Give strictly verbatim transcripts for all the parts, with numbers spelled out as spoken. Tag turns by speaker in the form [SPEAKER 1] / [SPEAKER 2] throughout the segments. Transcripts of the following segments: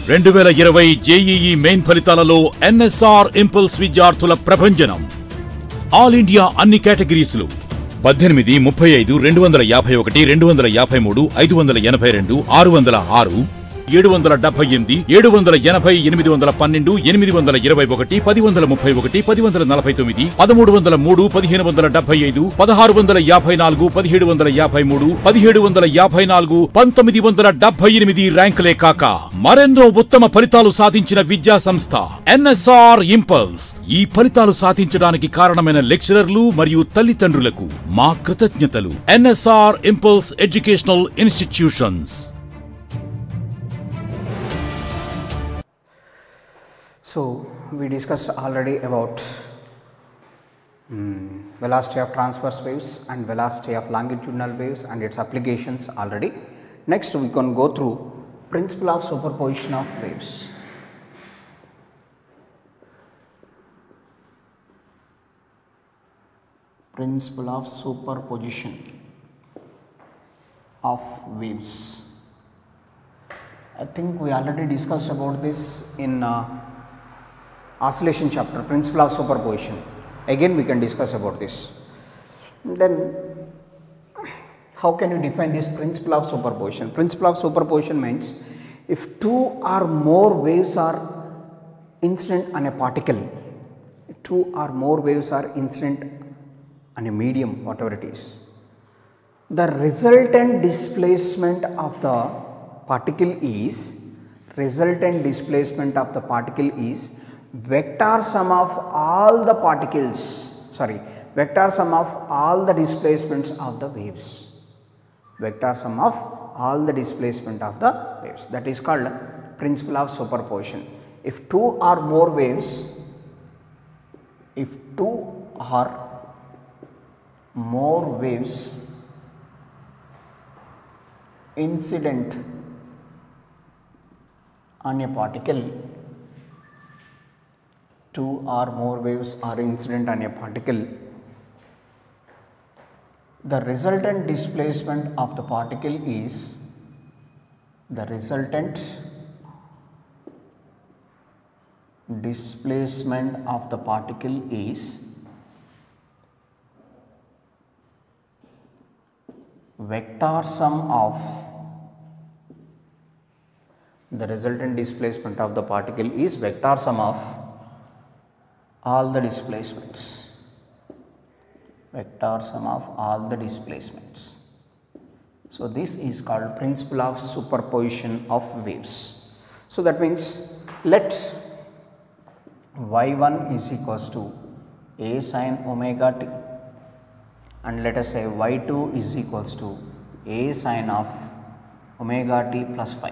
[SPEAKER 1] రెండు వేల ఇరవై జేఈఈ మెయిన్ ఫలితాలలో ఎన్ఎస్ఆర్ ఇంపల్స్ విద్యార్థుల ప్రభంజనం. ఆల్ ఇండియా అన్ని కేటగిరీస్లు పద్దెనిమిది ముప్పై ఐదు రెండు వందల యాభై ఒకటి రెండు వందల యాభై మూడు ఐదు వందల ఎనభై రెండు ఆరు వందల ఆరు ఏడు వందల డెబ్బై ఎనిమిది ఏడు వందల ఎనభై ఎనిమిది వందల పన్నెండు ఎనిమిది వందల ఇరవై ఒకటి పది వందల ముప్పై ఒకటి పది వందల నలభై తొమ్మిది పదమూడు వందల మూడు పదిహేను వందల డెబ్బై ఐదు పదహారు వందల యాభై నాలుగు పదిహేడు వందల యాభై మూడు పదిహేడు వందల యాభై నాలుగు పంతొమ్మిది వందల డెబ్బై ఎనిమిది ర్యాంకులే కాక మరెన్నో ఉత్తమ ఫలితాలు సాధించిన విద్యా సంస్థ ఎన్ఎస్ఆర్ ఇంపల్స్. ఈ ఫలితాలు సాధించడానికి కారణమైన లెక్చరర్లు మరియు తల్లిదండ్రులకు మా కృతజ్ఞతలు. NSR Impulse educational institutions.
[SPEAKER 2] So, we discussed already about um, velocity of transverse waves and velocity of longitudinal waves and its applications already. Next, we can go through principle of superposition of waves. Principle of superposition of waves. I think we already discussed about this in uh, oscillation chapter, principle of superposition. Again we can discuss about this. Then how can you define this principle of superposition? Principle of superposition means if two or more waves are incident on a particle, two or more waves are incident on a medium, whatever it is, the resultant displacement of the particle is resultant displacement of the particle is vector sum of all the particles sorry vector sum of all the displacements of the waves vector sum of all the displacement of the waves. That is called principle of superposition. If two or more waves if two or more waves incident on a particle, two or more waves are incident on a particle, the resultant displacement of the particle is the resultant displacement of the particle is vector sum of the resultant displacement of the particle is vector sum of all the displacements, vector sum of all the displacements. So, this is called principle of superposition of waves. So, that means let y one is equals to a sin omega t and let us say y two is equals to a sin of omega t plus phi.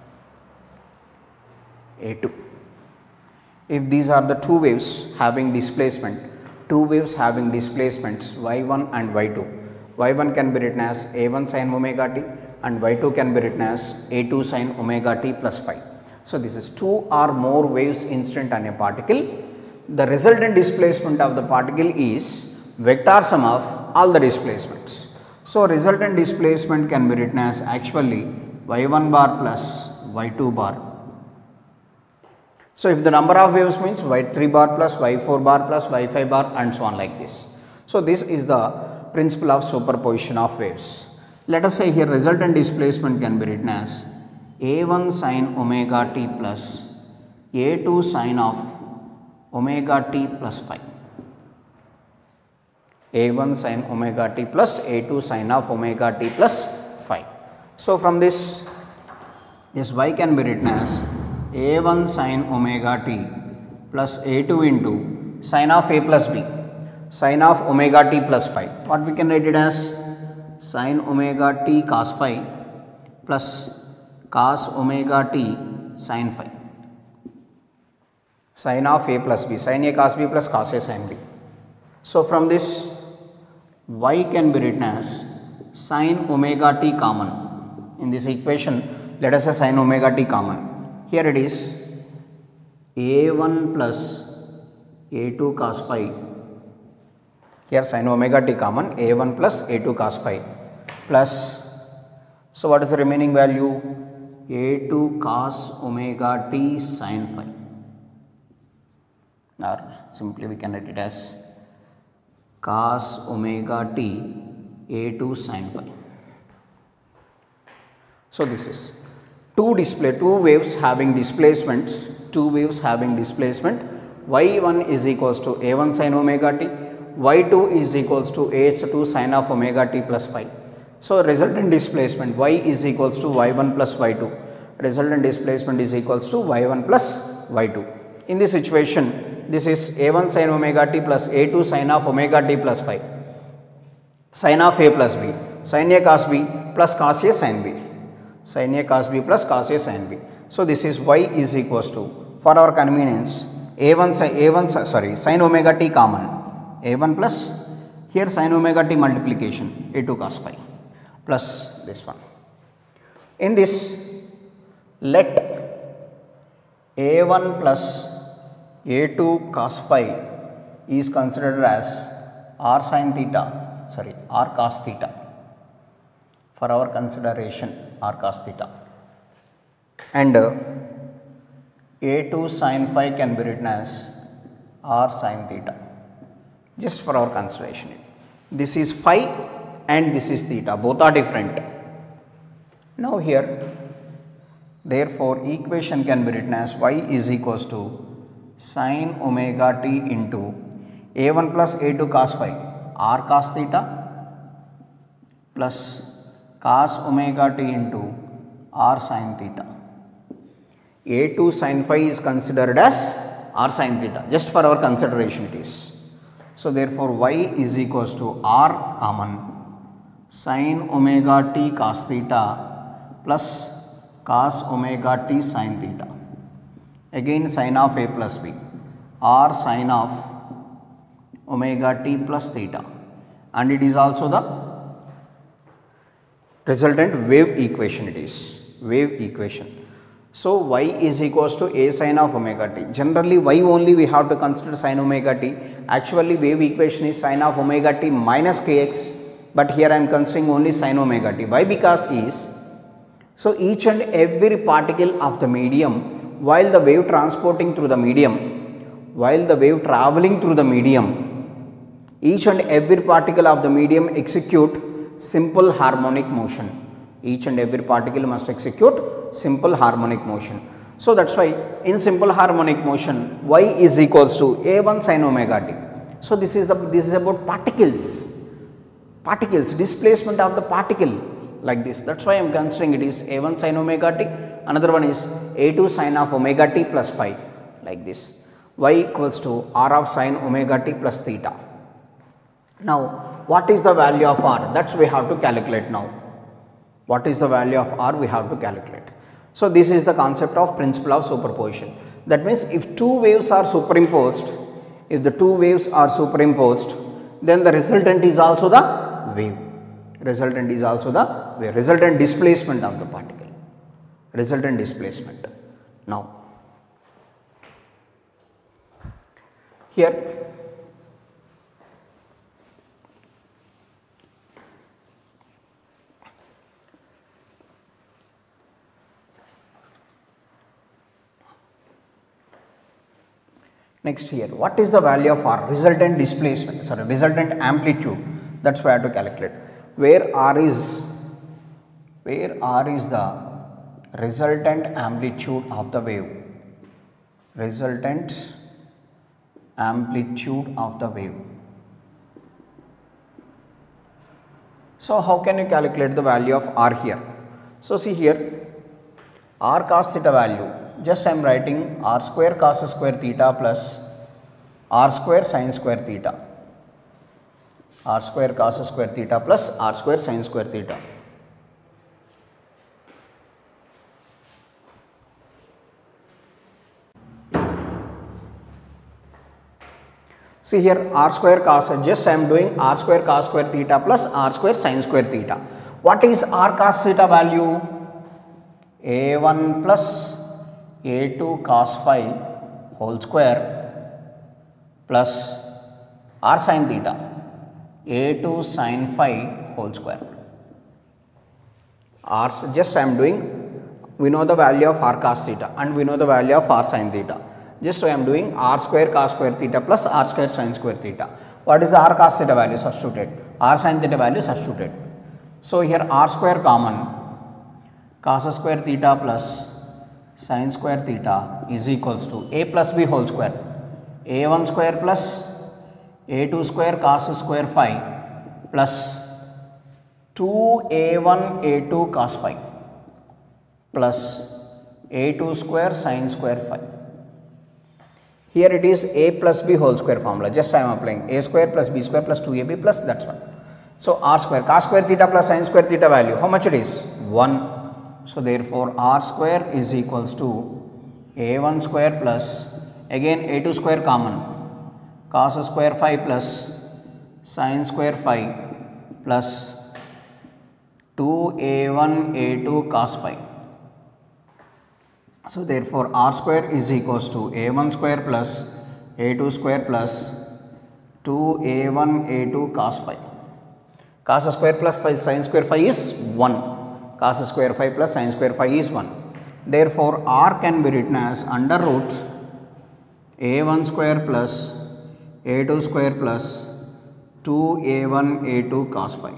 [SPEAKER 2] A two. If these are the two waves having displacement, two waves having displacements y one and y two, y one can be written as a one sin omega t and y two can be written as a two sin omega t plus phi. So, this is two or more waves incident on a particle. The resultant displacement of the particle is vector sum of all the displacements. So, resultant displacement can be written as actually y one bar plus y two bar. So, if the number of waves means y three bar plus y four bar plus y five bar and so on like this. So, this is the principle of superposition of waves. Let us say here resultant displacement can be written as a one sin omega t plus a two sin of omega t plus phi. a one sin omega t plus a two sin of omega t plus phi. So, from this this y can be written as a one sin omega t plus a two into sin of a plus b sin of omega t plus phi. What we can write it as sin omega t cos phi plus cos omega t sin phi, sin of a plus b, sin a cos b plus cos a sin b. So, from this y can be written as sin omega t common. In this equation let us say sin omega t common. Here it is a one plus a two cos phi, here sin omega t common, a one plus a two cos phi plus, so what is the remaining value? a two cos omega t sin phi, or simply we can write it as cos omega t a two sin phi. So this is two display two waves having displacements, two waves having displacement. y one is equals to a one sin omega t, y two is equals to a two sin of omega t plus phi. So resultant displacement y is equals to y one plus y two, resultant displacement is equals to y one plus y two. In this situation, this is a one sin omega t plus a two sin of omega t plus phi, sin of a plus b, sin a cos b plus cos a sin b, sin a cos b plus cos a sin b. So this is y is equals to, for our convenience, a one sin a one sorry sin omega t common, a one plus here sin omega t multiplication a two cos phi plus this one. In this, let a one plus a two cos phi is considered as r sin theta, sorry r cos theta, for our consideration r cos theta, and uh, a two sin phi can be written as r sin theta, just for our consideration. This is phi and this is theta, both are different. Now here, therefore equation can be written as y is equals to sin omega t into a one plus a two cos phi r cos theta plus cos omega t into r sin theta. a two sin phi is considered as r sin theta, just for our consideration it is. So therefore y is equals to r common sin omega t cos theta plus cos omega t sin theta, again sin of a plus b, r sin of omega t plus theta, and it is also the resultant wave equation, it is wave equation. So y is equals to a sin of omega t. Generally y only we have to consider sin omega t. Actually wave equation is sin of omega t minus kx, but here I am considering only sin omega t. Why? Because is, so each and every particle of the medium, while the wave transporting through the medium, while the wave traveling through the medium, each and every particle of the medium execute simple harmonic motion. Each and every particle must execute simple harmonic motion. So that's why in simple harmonic motion y is equals to a one sin omega t. So this is the this is about particles, particles displacement of the particle like this. That's why I am considering it is a one sin omega t. Another one is a two sin of omega t plus phi like this. Y equals to r of sin omega t plus theta. Now what is the value of r? That's we have to calculate now. What is the value of r? We have to calculate. So this is the concept of principle of superposition. That means if two waves are superimposed, if the two waves are superimposed, then the resultant is also the wave. Resultant is also the wave. Resultant displacement of the particle. Resultant displacement. Now, here next here, what is the value of r? Resultant displacement, sorry, resultant amplitude. That's why I have to calculate. Where r is, where r is the resultant amplitude of the wave. Resultant amplitude of the wave. So how can you calculate the value of r here? So see here, r cos theta value, just I am writing r square cos square theta plus r square sin square theta, r square cos square theta plus r square sin square theta. See here, r square cos, just I am doing r square cos square theta plus r square sin square theta. What is r cos theta value? a one plus a two cos phi whole square plus r sin theta, a two sin phi whole square. R, just I am doing we know the value of r cos theta and we know the value of r sin theta. Just so I am doing r square cos square theta plus r square sin square theta. What is the r cos theta value? Substituted. R sin theta value substituted. So here r square common, cos square theta plus sin square theta is equals to a plus b whole square, a one square plus a two square cos square phi plus two a one a two cos phi plus a two square sin square phi. Here it is a plus b whole square formula, just I am applying a square plus b square plus two a b plus that's one. So r square cos square theta plus sin square theta value, how much it is? one. So therefore r square is equals to a one square plus, again a two square common, cos square phi plus sin square phi plus two a one a two cos phi. So therefore r square is equals to a one square plus a two square plus two a one a two cos phi. Cos square plus phi sin square phi is one. Cos square phi plus sin square phi is one. Therefore r can be written as under root a one square plus a two square plus two a one a two cos phi.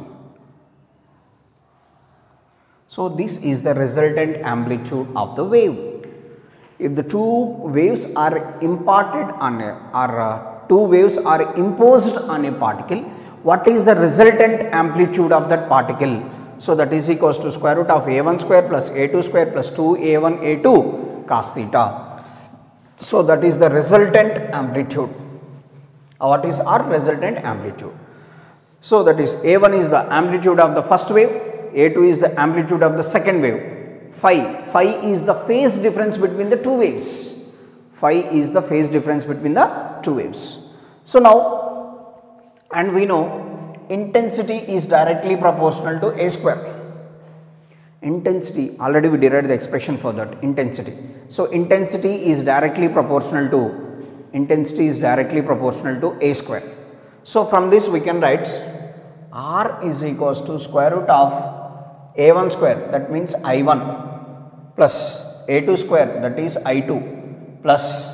[SPEAKER 2] So this is the resultant amplitude of the wave. If the two waves are imparted on a, or uh, two waves are imposed on a particle, what is the resultant amplitude of that particle? So that is equals to square root of a one square plus a two square plus two a one a two cos theta. So that is the resultant amplitude. What is our resultant amplitude? So that is a one is the amplitude of the first wave, a two is the amplitude of the second wave. Phi, phi is the phase difference between the two waves. Phi is the phase difference between the two waves. So now, and we know intensity is directly proportional to a square. Intensity, already we derived the expression for that, intensity. So intensity is directly proportional to, intensity is directly proportional to a square. So from this we can write r is equals to square root of a one square, that means I one, plus a two square, that is I two, plus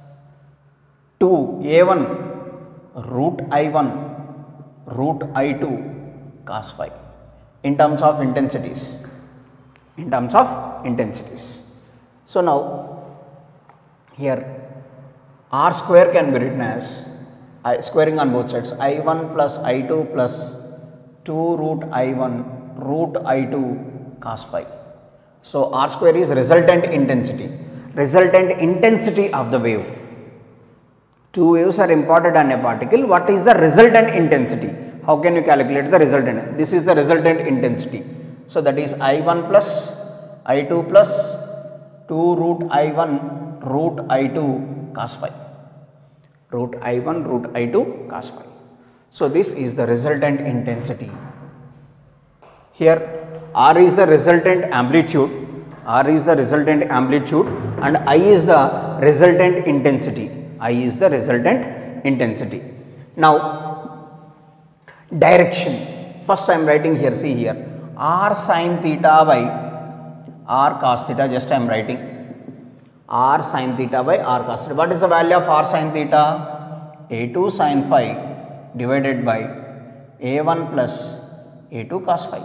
[SPEAKER 2] two a one root I one root I two cos phi in terms of intensities, in terms of intensities. So now here r square can be written as I squaring on both sides, I one plus I two plus two root I one root I two cos phi. So r square is resultant intensity, resultant intensity of the wave. Two waves are imparted on a particle, what is the resultant intensity? How can you calculate the resultant? This is the resultant intensity. So that is I one plus I two plus two root I one root I two cos phi, root I one root I two cos phi. So this is the resultant intensity. Here r is the resultant amplitude, r is the resultant amplitude and I is the resultant intensity. I is the resultant intensity. Now direction, first I am writing here, see here, r sin theta by r cos theta, just I am writing r sin theta by r cos theta. What is the value of r sin theta? a two sin phi divided by a one plus a two cos phi.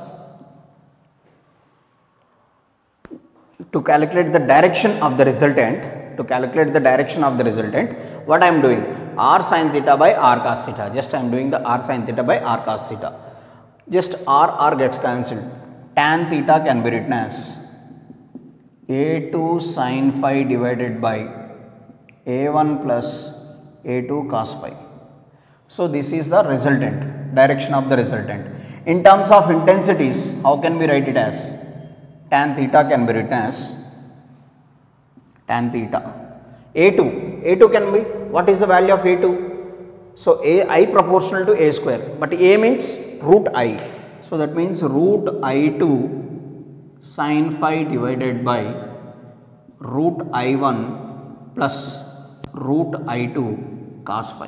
[SPEAKER 2] To calculate the direction of the resultant, to calculate the direction of the resultant, what I am doing? R sin theta by r cos theta, just I am doing the r sin theta by r cos theta. Just r, r gets cancelled. Tan theta can be written as a two sin phi divided by a one plus a two cos phi. So this is the resultant, direction of the resultant. In terms of intensities, how can we write it as? Tan theta can be written as tan theta. A two, A two can be, what is the value of A two? So A I proportional to A square, but A means root I. So that means root I two sin phi divided by root I one plus root I two cos phi.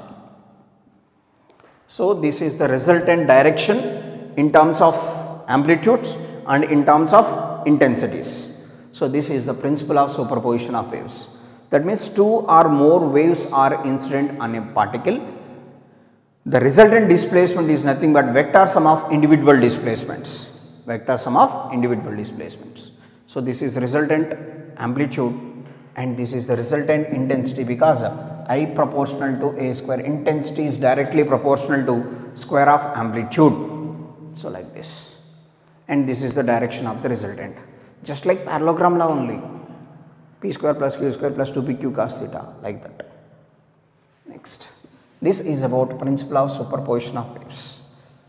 [SPEAKER 2] So this is the resultant direction in terms of amplitudes and in terms of intensities. So this is the principle of superposition of waves. That means two or more waves are incident on a particle. The resultant displacement is nothing but vector sum of individual displacements. Vector sum of individual displacements. So this is resultant amplitude and this is the resultant intensity, because I proportional to A square, intensity is directly proportional to square of amplitude. So like this, and this is the direction of the resultant, just like parallelogram law only, P square plus Q square plus two P Q cos theta, like that. Next, this is about principle of superposition of waves.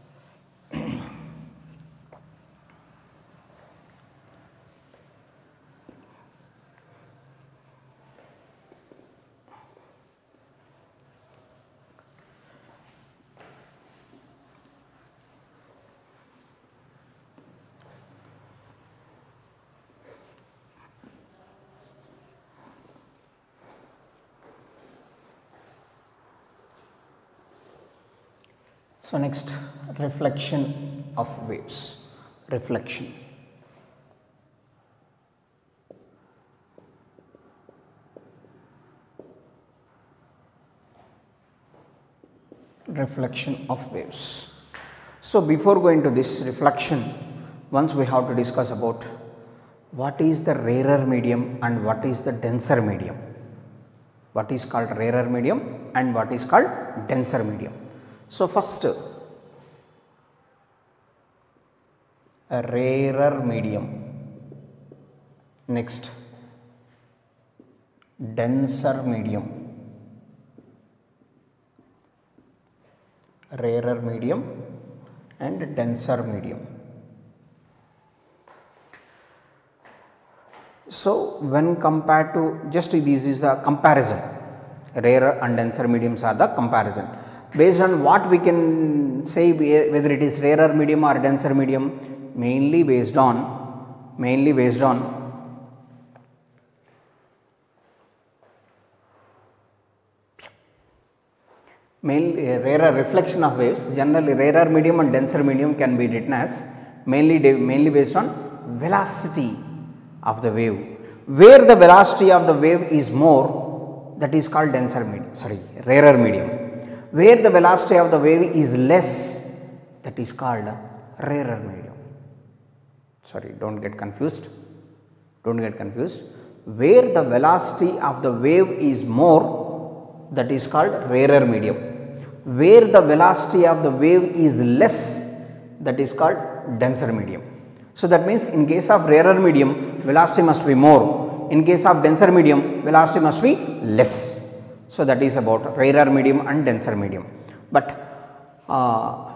[SPEAKER 2] So next, reflection of waves, reflection. Reflection of waves. So before going to this reflection, once we have to discuss about what is the rarer medium and what is the denser medium. What is called rarer medium and what is called denser medium. So first, a rarer medium, next denser medium, rarer medium and denser medium. So when compared to, just this is a comparison, rarer and denser mediums are the comparison. Based on what we can say whether it is rarer medium or denser medium, mainly based on, mainly based on mainly uh, rarer reflection of waves. Generally rarer medium and denser medium can be written as mainly mainly based on velocity of the wave. Where the velocity of the wave is more, that is called denser medium, sorry, rarer medium. Where the velocity of the wave is less, that is called rarer medium. Sorry, don't get confused, don't get confused. Where the velocity of the wave is more, that is called rarer medium. Where the velocity of the wave is less, that is called denser medium. So that means in case of rarer medium, velocity must be more. In case of denser medium, velocity must be less. So that is about rarer medium and denser medium. But uh,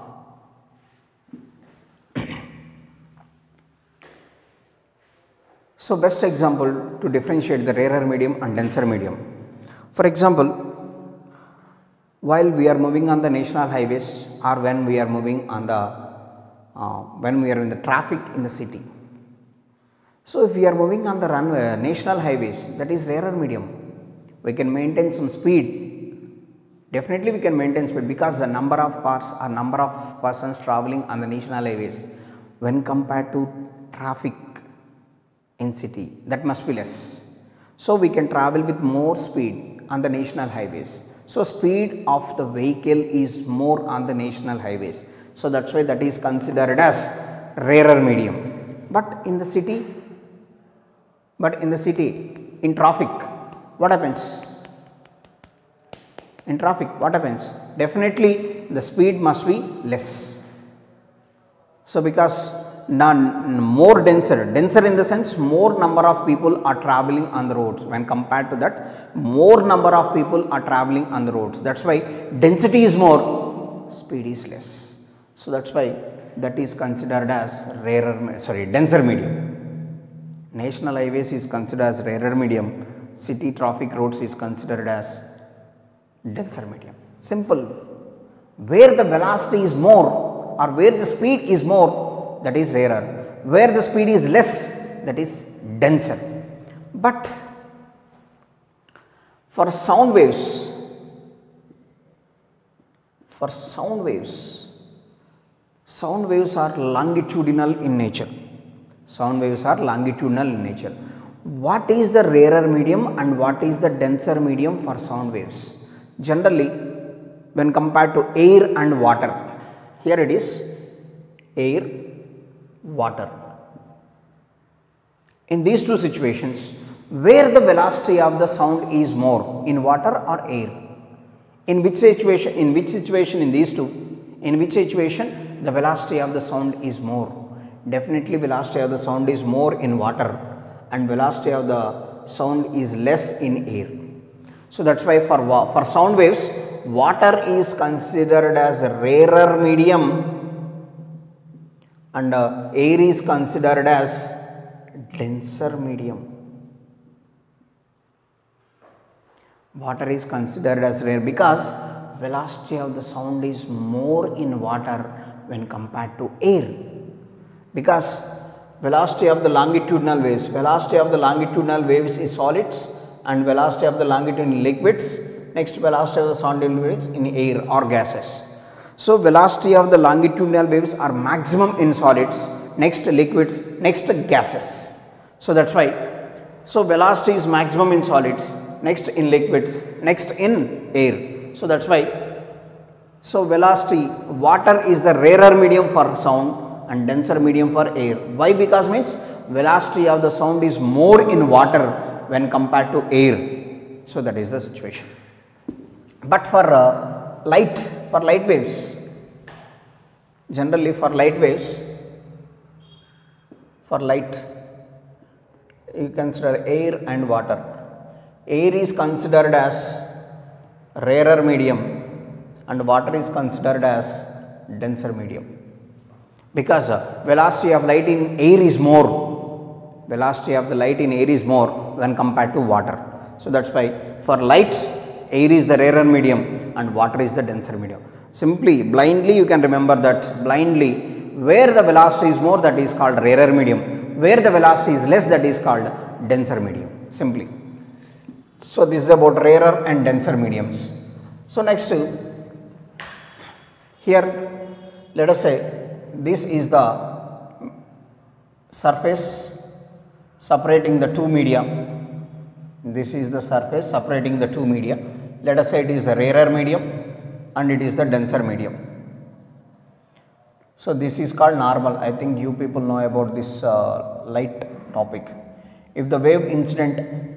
[SPEAKER 2] so best example to differentiate the rarer medium and denser medium. For example, while we are moving on the national highways or when we are moving on the uh, when we are in the traffic in the city. So if we are moving on the runway, national highways, that is rarer medium. We can maintain some speed, definitely we can maintain speed, because the number of cars or number of persons traveling on the national highways when compared to traffic in city, that must be less. So we can travel with more speed on the national highways. So speed of the vehicle is more on the national highways. So that's why that is considered as rarer medium. But in the city, but in the city, in traffic, what happens? In traffic, what happens? Definitely the speed must be less. So because none more denser, denser in the sense more number of people are traveling on the roads. When compared to that, more number of people are traveling on the roads. That's why density is more, speed is less. So that's why that is considered as rarer, sorry, denser medium. National highways is considered as rarer medium. City traffic roads is considered as denser medium. Simple. Where the velocity is more or where the speed is more, that is rarer. Where the speed is less, that is denser. But for sound waves, for sound waves, sound waves are longitudinal in nature. Sound waves are longitudinal in nature. What is the rarer medium and what is the denser medium for sound waves? Generally, when compared to air and water, here it is air, water. In these two situations, where the velocity of the sound is more, in water or air? In which situation? In which situation in these two? In which situation the velocity of the sound is more? Definitely velocity of the sound is more in water and velocity of the sound is less in air. So that's why for, for sound waves, water is considered as a rarer medium and uh, air is considered as denser medium. Water is considered as rare because velocity of the sound is more in water when compared to air. Because velocity of the longitudinal waves, velocity of the longitudinal waves is solids and velocity of the longitude in liquids, next velocity of the sound waves in air or gases. So velocity of the longitudinal waves are maximum in solids, next liquids, next gases. So that's why, so velocity is maximum in solids, next in liquids, next in air. So that's why, so velocity, water is the rarer medium for sound and denser medium for air. Why? Because means velocity of the sound is more in water when compared to air. So that is the situation. But for uh, light, for light waves, generally for light waves, for light, you consider air and water. Air is considered as rarer medium and water is considered as denser medium. Because uh, velocity of light in air is more, velocity of the light in air is more when compared to water. So that's why for light, air is the rarer medium and water is the denser medium. Simply blindly you can remember that blindly where the velocity is more, that is called rarer medium, where the velocity is less, that is called denser medium, simply. So this is about rarer and denser mediums. So next, here let us say this is the surface separating the two media. This is the surface separating the two media. Let us say it is the rarer medium and it is the denser medium. So this is called normal. I think you people know about this uh, light topic. If the wave incident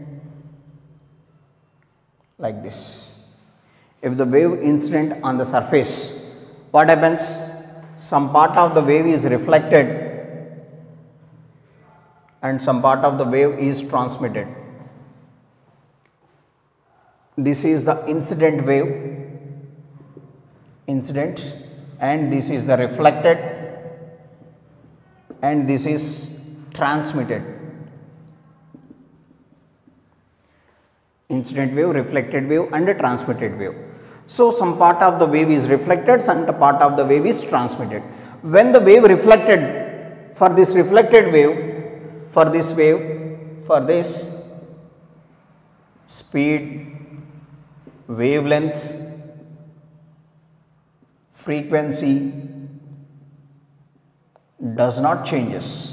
[SPEAKER 2] like this, if the wave incident on the surface, what happens? Some part of the wave is reflected and some part of the wave is transmitted. This is the incident wave, incident, and this is the reflected and this is transmitted. Incident wave, reflected wave and a transmitted wave. So some part of the wave is reflected, some part of the wave is transmitted. When the wave reflected, for this reflected wave, for this wave, for this speed, wavelength, frequency does not changes.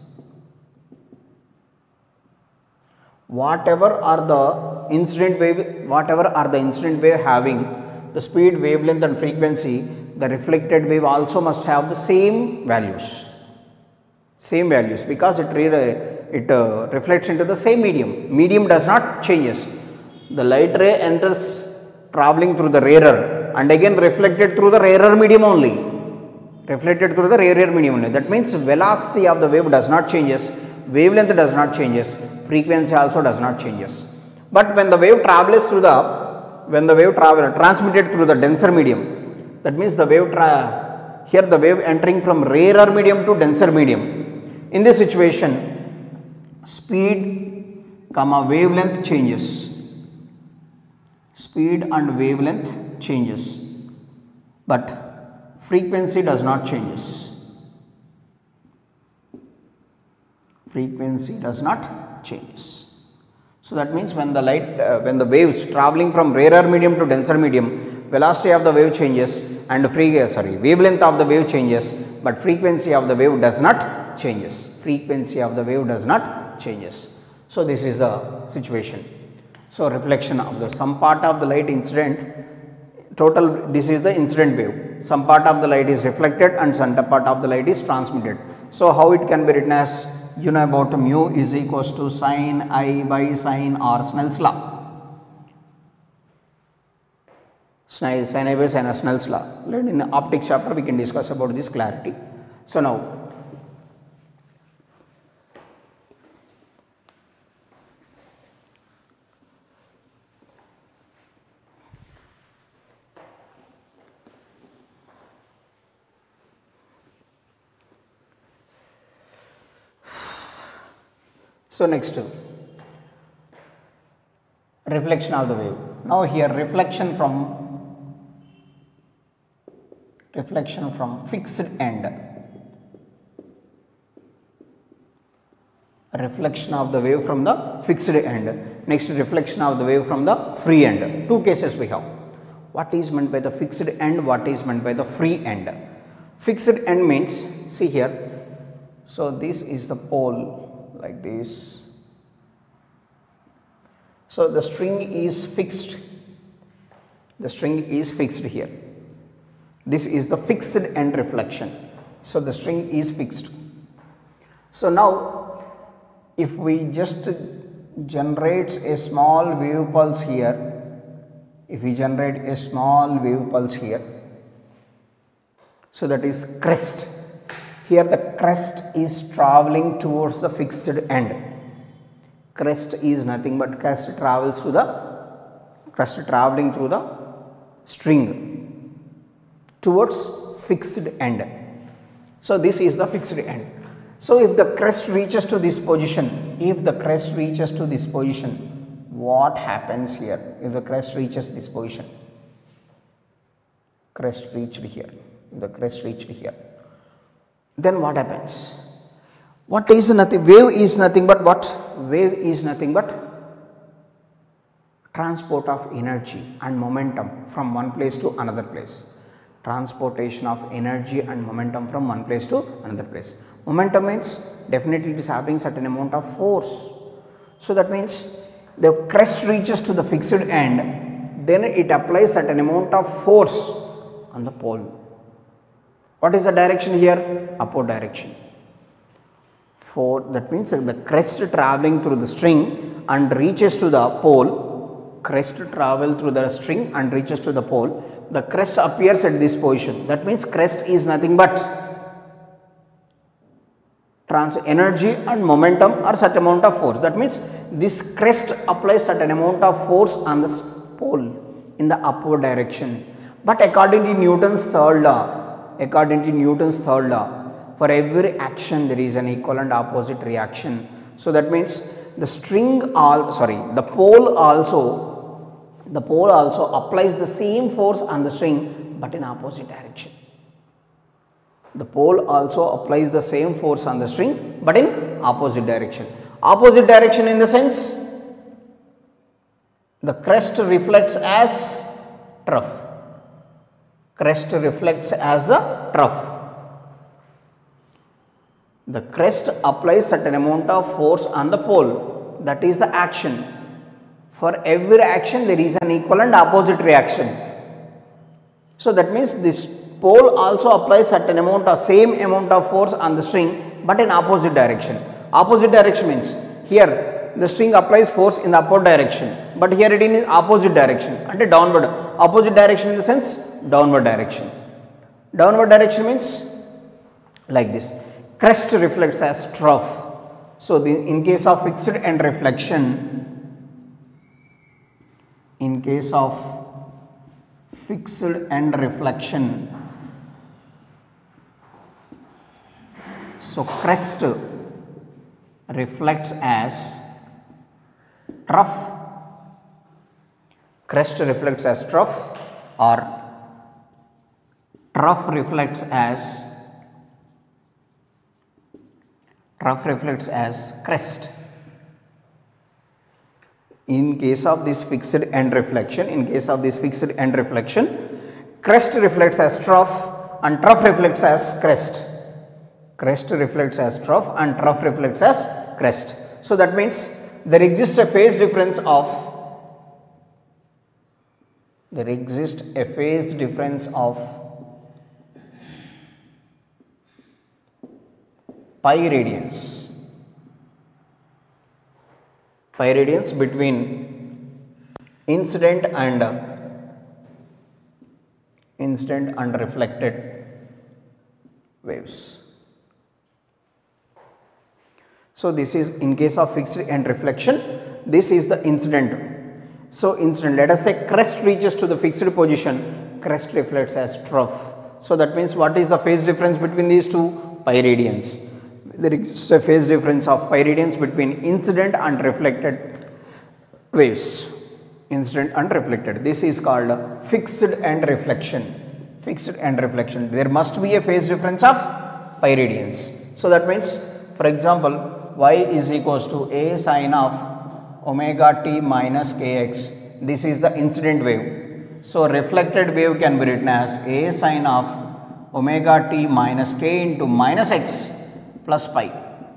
[SPEAKER 2] Whatever are the incident wave, whatever are the incident wave having the speed, wavelength and frequency, the reflected wave also must have the same values, same values, because it, re it uh, reflects into the same medium. Medium does not changes. The light ray enters traveling through the rarer and again reflected through the rarer medium only, reflected through the rarer medium only. That means velocity of the wave does not changes, wavelength does not changes, frequency also does not changes. But when the wave travels through the, when the wave travel transmitted through the denser medium, that means the wave, tra here the wave entering from rarer medium to denser medium. In this situation, speed, comma wavelength changes, speed and wavelength changes, but frequency does not changes, frequency does not changes. So that means when the light, uh, when the waves traveling from rarer medium to denser medium, velocity of the wave changes and free, uh, sorry, wavelength of the wave changes, but frequency of the wave does not changes. Frequency of the wave does not changes. So this is the situation. So reflection of the some part of the light incident, total this is the incident wave. Some part of the light is reflected and some part of the light is transmitted. So how it can be written as, you know about mu is equals to sine I by sine R, Snell's law. Sine I by sine R, Snell's law. In the optics chapter we can discuss about this clarity. So now So next, reflection of the wave. Now here reflection from reflection from fixed end. Reflection of the wave from the fixed end. Next, reflection of the wave from the free end. Two cases we have. What is meant by the fixed end? What is meant by the free end? Fixed end means, see here. So this is the pole. Like this. So the string is fixed. The string is fixed here. This is the fixed end reflection. So the string is fixed. So now if we just generate a small wave pulse here, if we generate a small wave pulse here, so that is crest. Here the crest is traveling towards the fixed end. Crest is nothing but crest travels to the crest traveling through the string towards fixed end. So this is the fixed end. So if the crest reaches to this position, if the crest reaches to this position, what happens here? If the crest reaches this position, crest reached here, if the crest reached here, then what happens? What is nothing? Wave is nothing but what? Wave is nothing but transport of energy and momentum from one place to another place. Transportation of energy and momentum from one place to another place. Momentum means definitely it is having certain amount of force. So that means the crest reaches to the fixed end, then it applies certain amount of force on the pole. What is the direction here? Upward direction. For that means the crest traveling through the string and reaches to the pole. Crest travel through the string and reaches to the pole. The crest appears at this position. That means crest is nothing but trans energy and momentum or certain amount of force. That means this crest applies certain amount of force on the pole in the upward direction. But according to Newton's third law, according to Newton's third law, for every action there is an equal and opposite reaction. So that means the string all sorry the pole also the pole also applies the same force on the string but in opposite direction. The pole also applies the same force on the string but in opposite direction. Opposite direction in the sense the crest reflects as trough. Crest reflects as a trough. The crest applies certain amount of force on the pole. That is the action. For every action there is an equal and opposite reaction. So that means this pole also applies certain amount of same amount of force on the string but in opposite direction. Opposite direction means here the string applies force in the upward direction but here it is in opposite direction and downward. Opposite direction in the sense downward direction. Downward direction means like this. Crest reflects as trough. So the, in case of fixed end reflection, in case of fixed end reflection, so crest reflects as trough. Crest reflects as trough or trough reflects as trough reflects as crest. In case of this fixed end reflection, in case of this fixed end reflection, crest reflects as trough and trough reflects as crest. Crest reflects as trough and trough reflects as crest. So that means there exists a phase difference of there exists a phase difference of pi radians pi radians between incident and incident and reflected waves. So this is in case of fixed end reflection, this is the incident. So incident, let us say crest reaches to the fixed position, crest reflects as trough. So that means what is the phase difference between these two? Pi radians. There exists a phase difference of pi radians between incident and reflected waves. Incident and reflected. This is called fixed end reflection. Fixed end reflection. There must be a phase difference of pi radians. So that means, for example, y is equals to a sine of omega t minus kx. This is the incident wave. So reflected wave can be written as a sine of omega t minus k into minus x plus pi.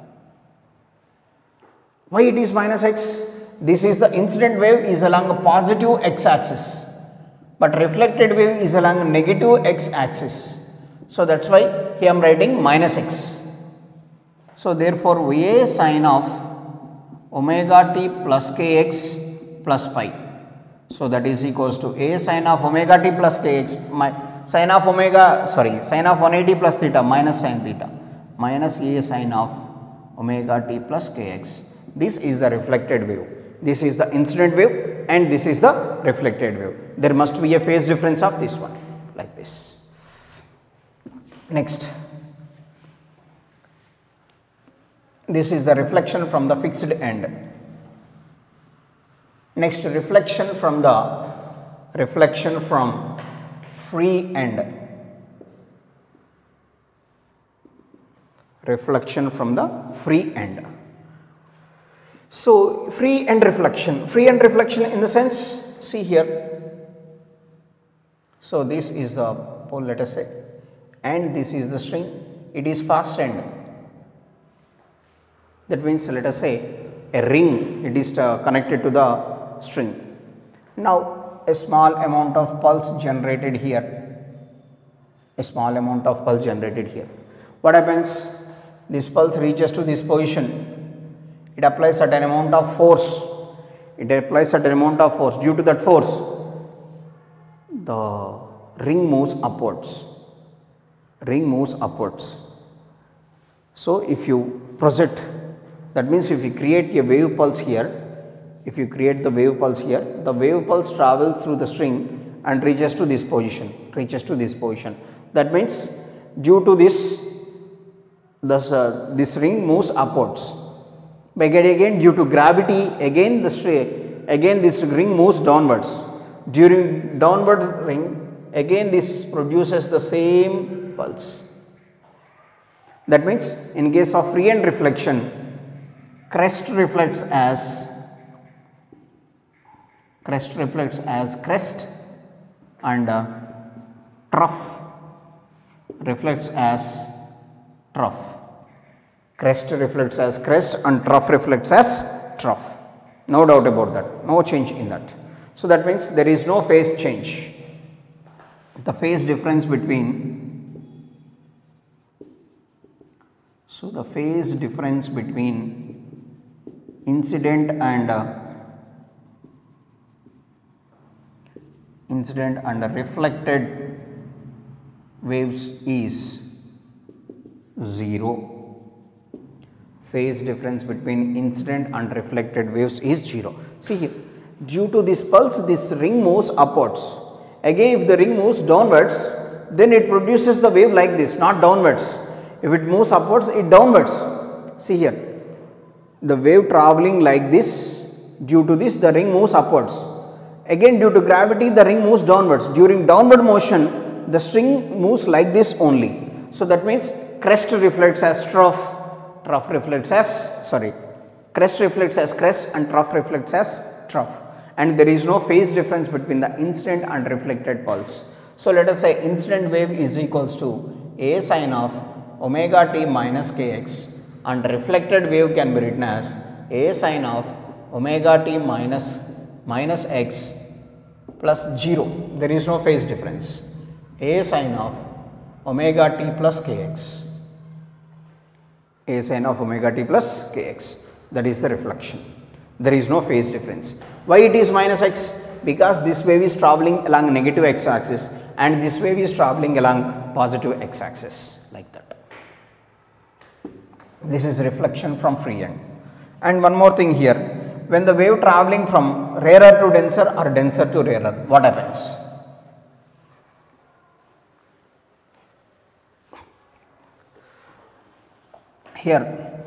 [SPEAKER 2] Why it is minus x? This is the incident wave is along a positive x axis, but reflected wave is along negative x axis. So that's why here I am writing minus x. So therefore a sine of omega t plus kx plus pi. So that is equals to a sine of omega t plus kx, my sine of omega, sorry, sine of one eighty plus theta minus sine theta, minus a sine of omega t plus kx. This is the reflected wave. This is the incident wave and this is the reflected wave. There must be a phase difference of this one, like this. Next, this is the reflection from the fixed end. Next, reflection from the reflection from free end. Reflection from the free end. So free end reflection, free end reflection in the sense, see here. So this is the pole, let us say, and this is the string. It is fast end. That means, let us say, a ring. It is uh, connected to the string. Now a small amount of pulse generated here. A small amount of pulse generated here. What happens? This pulse reaches to this position. It applies certain amount of force. It applies certain amount of force. Due to that force, the ring moves upwards. Ring moves upwards. So if you project, that means if you create a wave pulse here, if you create the wave pulse here, the wave pulse travels through the string and reaches to this position, reaches to this position. That means due to this, this, uh, this ring moves upwards. But again, again due to gravity, again the string, again this ring moves downwards. During downward ring, again this produces the same pulse. That means in case of free end reflection, crest reflects as crest reflects as crest and uh, trough reflects as trough. Crest reflects as crest and trough reflects as trough. No doubt about that, no change in that. So that means there is no phase change. The phase difference between, so the phase difference between incident and uh, incident and reflected waves is zero. Phase difference between incident and reflected waves is zero. See here, due to this pulse, this ring moves upwards. Again, if the ring moves downwards, then it produces the wave like this, not downwards. If it moves upwards, it downwards. See here, the wave traveling like this, due to this the ring moves upwards. Again, due to gravity, the ring moves downwards. During downward motion, the string moves like this only. So that means crest reflects as trough, trough reflects as, sorry, crest reflects as crest and trough reflects as trough. And there is no phase difference between the incident and reflected pulse. So let us say incident wave is equals to a sine of omega t minus kx, and reflected wave can be written as a sine of omega t minus minus x plus zero, there is no phase difference, a sine of omega t plus kx, a sine of omega t plus kx, that is the reflection. There is no phase difference. Why it is minus x? Because this wave is travelling along negative x axis and this wave is travelling along positive x axis, like that. This is reflection from free end. And one more thing here, when the wave travelling from rarer to denser or denser to rarer, what happens? Here,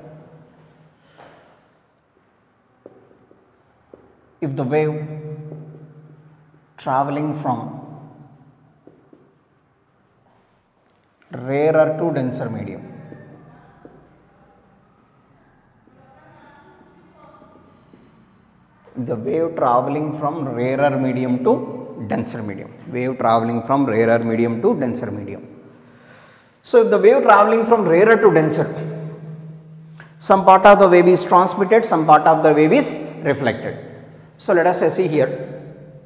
[SPEAKER 2] if the wave travelling from rarer to denser medium, the wave travelling from rarer medium to denser medium, wave travelling from rarer medium to denser medium. So, if the wave travelling from rarer to denser, some part of the wave is transmitted, some part of the wave is reflected. So, let us see here.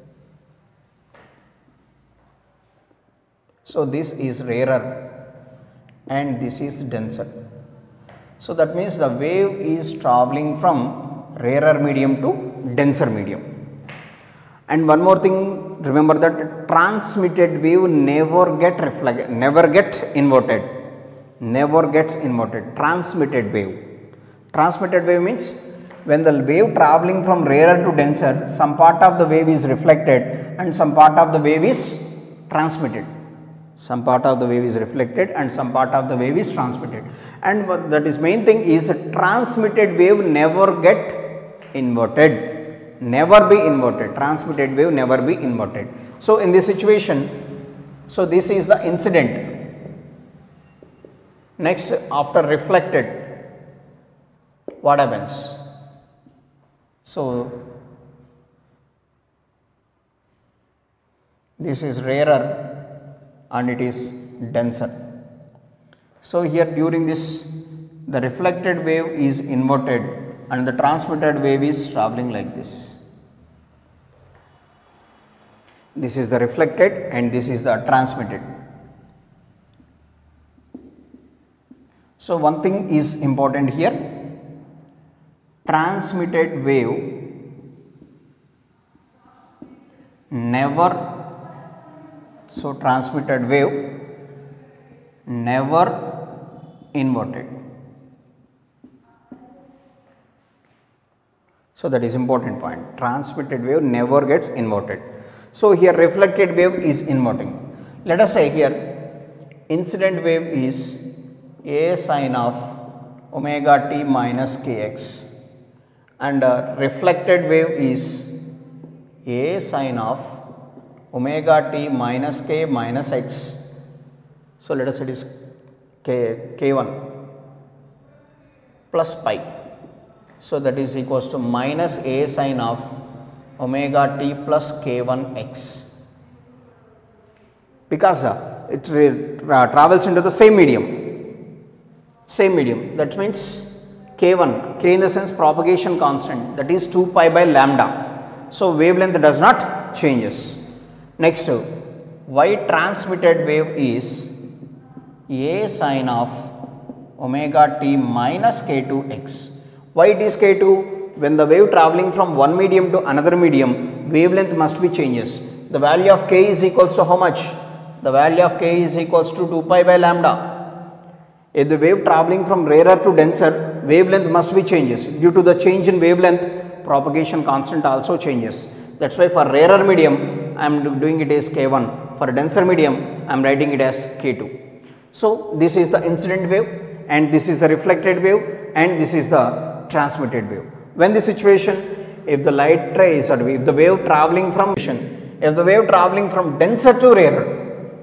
[SPEAKER 2] So, this is rarer and this is denser. So, that means the wave is travelling from rarer medium to denser medium. And one more thing, remember that transmitted wave never get reflected, never get inverted, never gets inverted. Transmitted wave. Transmitted wave means when the wave travelling from rarer to denser, some part of the wave is reflected and some part of the wave is transmitted. Some part of the wave is reflected and some part of the wave is transmitted. And what that is main thing is transmitted wave never get inverted, never be inverted, transmitted wave never be inverted. So, in this situation, so this is the incident. Next, after reflected, what happens? So, this is rarer and it is denser. So, here during this, the reflected wave is inverted and the transmitted wave is travelling like this. This is the reflected and this is the transmitted. So, one thing is important here, transmitted wave never, so transmitted wave never inverted. So, that is important point, transmitted wave never gets inverted. So, here reflected wave is inverting. Let us say here incident wave is a sine of omega t minus kx and uh, reflected wave is a sine of omega t minus k minus x. So, let us say it is k, k one plus pi. So, that is equals to minus a sine of omega t plus k one x, because uh, it uh, travels into the same medium, same medium, that means k one, k in the sense propagation constant, that is two pi by lambda. So, wavelength does not changes. Next, y transmitted wave is a sine of omega t minus k two x. Why it is k two? When the wave travelling from one medium to another medium, wavelength must be changes. The value of k is equals to how much? The value of k is equals to two pi by lambda. If the wave travelling from rarer to denser, wavelength must be changes. Due to the change in wavelength, propagation constant also changes. That is why for rarer medium, I am doing it as k one. For denser medium, I am writing it as k two. So, this is the incident wave and this is the reflected wave and this is the transmitted wave. When the situation, if the light rays or if the wave travelling from, if the wave travelling from denser to rarer,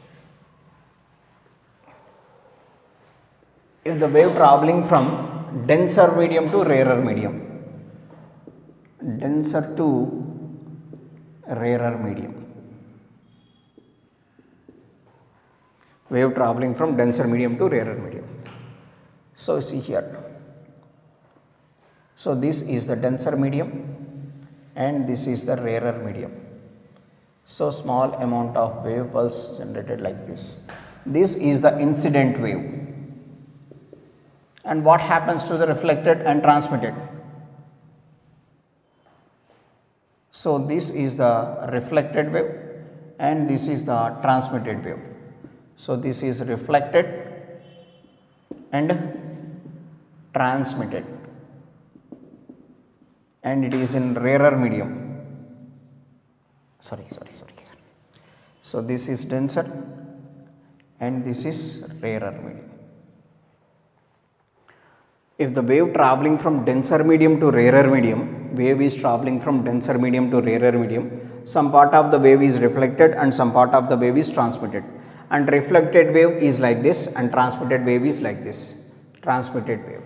[SPEAKER 2] if the wave travelling from denser medium to rarer medium, denser to rarer medium, wave travelling from denser medium to rarer medium. So, see here. So this is the denser medium and this is the rarer medium. So small amount of wave pulse generated like this. This is the incident wave. And what happens to the reflected and transmitted? So this is the reflected wave and this is the transmitted wave. So this is reflected and transmitted, and it is in rarer medium. Sorry, sorry, sorry. So this is denser and this is rarer medium. If the wave traveling from denser medium to rarer medium, wave is traveling from denser medium to rarer medium, some part of the wave is reflected and some part of the wave is transmitted. And reflected wave is like this and transmitted wave is like this, transmitted wave.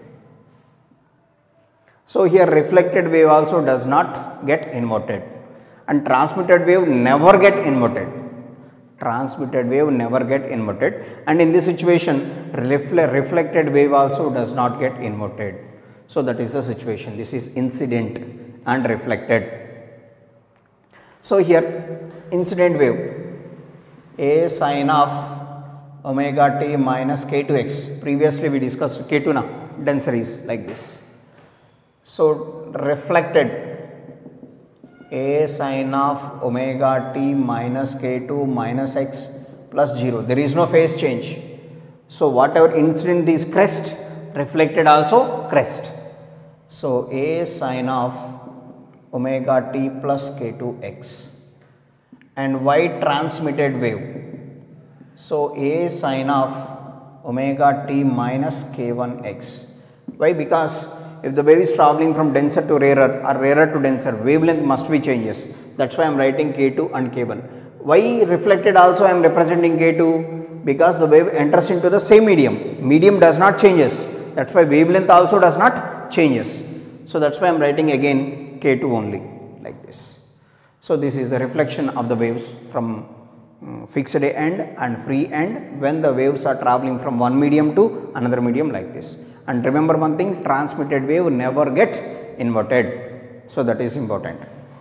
[SPEAKER 2] So here reflected wave also does not get inverted and transmitted wave never get inverted. Transmitted wave never get inverted, and in this situation refle reflected wave also does not get inverted. So that is the situation. This is incident and reflected. So here incident wave, a sine of omega t minus k two x. Previously we discussed k two now, denser is like this. So reflected, a sine of omega t minus k two minus x plus zero. There is no phase change. So whatever incident is crest, reflected also crest. So a sine of omega t plus k two x. And y transmitted wave. So a sine of omega t minus k one x. Why? Because if the wave is traveling from denser to rarer or rarer to denser, wavelength must be changes. That's why I am writing k two and k one. Why reflected also I am representing k two? Because the wave enters into the same medium. Medium does not changes. That's why wavelength also does not changes. So that's why I am writing again k two only like this. So this is the reflection of the waves from um, fixed end and free end when the waves are traveling from one medium to another medium like this. And remember one thing, transmitted wave never gets inverted. So that is important.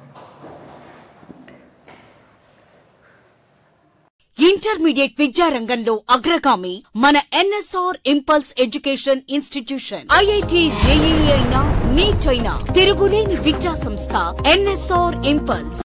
[SPEAKER 3] Intermediate విద్యారంగంలో అగ్రగామి మన NSR Impulse education institution. IIT, JEE అయినా, NEET అయినా తిరుగులేని విద్యా సంస్థ NSR impulse.